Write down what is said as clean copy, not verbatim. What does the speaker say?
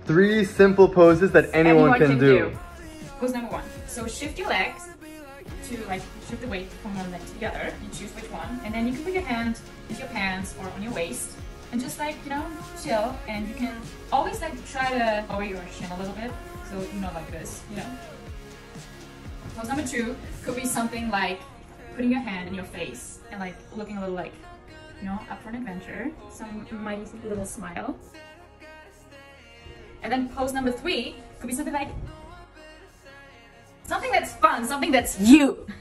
3 simple poses that anyone can do. Pose number 1. So shift your legs to like shift the weight from one leg together. You choose which one, and then you can put your hand into your pants or on your waist and just like, you know, chill. And you can always like try to lower your chin a little bit, so not like this, you know. Pose number 2 could be something like putting your hand in your face and like looking a little like, you know, up for an adventure. Some mighty little smile. And then pose number 3 could be something like something that's fun, something that's you.